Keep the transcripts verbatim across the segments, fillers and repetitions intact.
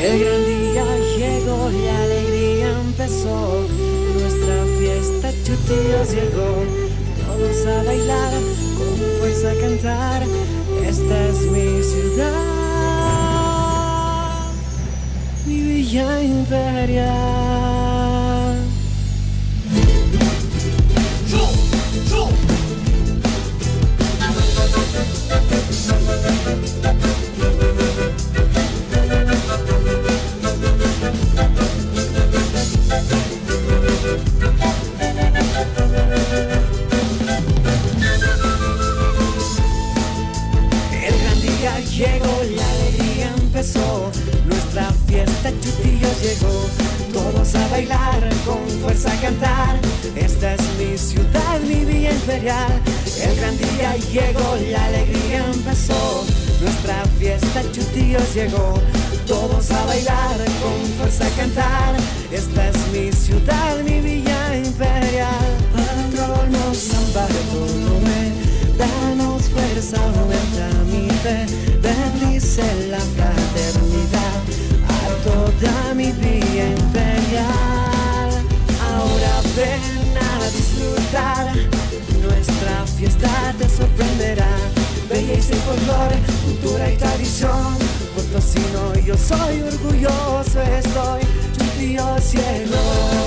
El gran día llegó, la alegría empezó, nuestra fiesta chutillos llegó, todos a bailar, con fuerza a cantar, esta es mi ciudad, mi villa imperial. Yo, yo. Llegó, la alegría empezó, nuestra fiesta chutillos llegó, todos a bailar, con fuerza a cantar, esta es mi ciudad, mi villa imperial. El gran día llegó, la alegría empezó, nuestra fiesta chutillos llegó, todos a bailar, con fuerza a cantar, esta es mi ciudad, mi villa imperial. Patrono San Bartolomé, danos fuerza, aumenta mi fe, bendice la fraternidad a toda mi villa imperial. Ahora ven a disfrutar, nuestra fiesta te sorprenderá, belleza y folclore, cultura y tradición, potosino yo soy, orgulloso estoy, chutillo cielo.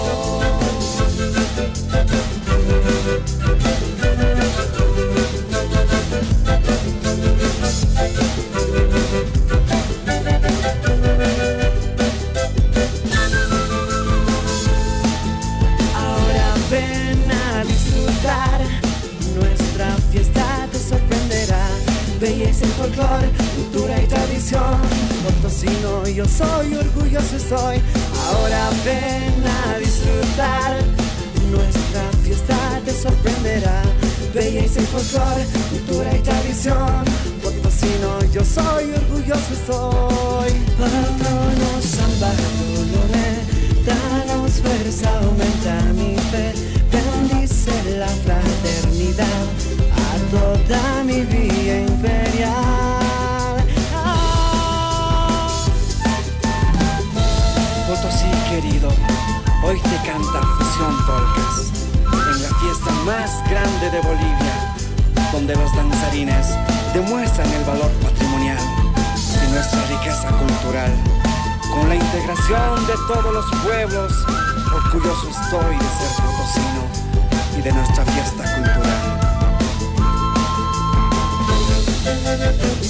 Ahora ven a disfrutar, nuestra fiesta te sorprenderá, belleza y folclore, cultura y tradición, potosino yo soy, orgulloso estoy. Ahora ven a disfrutar, nuestra fiesta te sorprenderá, belleza y folclore, cultura y tradición, potosino yo soy, orgulloso estoy. Patrono San Bartolomé, danos fuerza, aumenta mi fe, bendice la fraternidad a toda mi villa imperial. Ah. Potosí querido, hoy te canta Fusión Polcas, en la fiesta más grande de Bolivia, donde los danzarines demuestran el valor patrimonial de nuestra riqueza cultural. Con la integración de todos los pueblos, orgulloso estoy de ser potosino y de nuestra fiesta cultural.